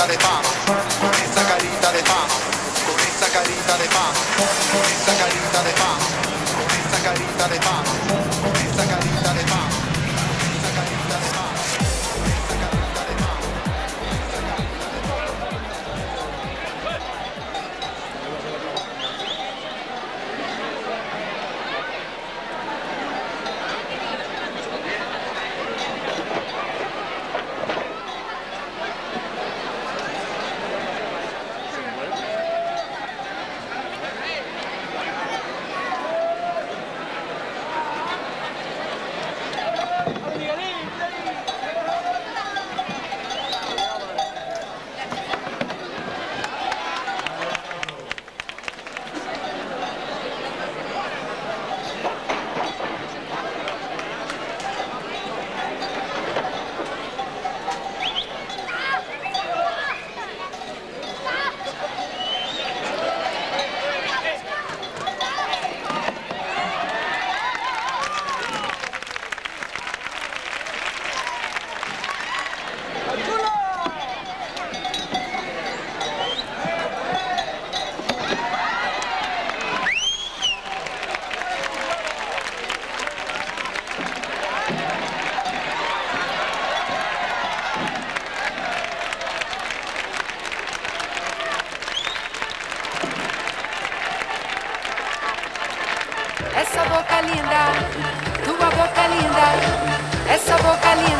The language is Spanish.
carita de fama, con esa carita de fama, con esa carita de fama, con esa carita de fama, con esa carita de fama, con esa carita de fama, con esa carita de fama, con esa carita de fama. Essa boca linda, tua boca linda, essa boca linda.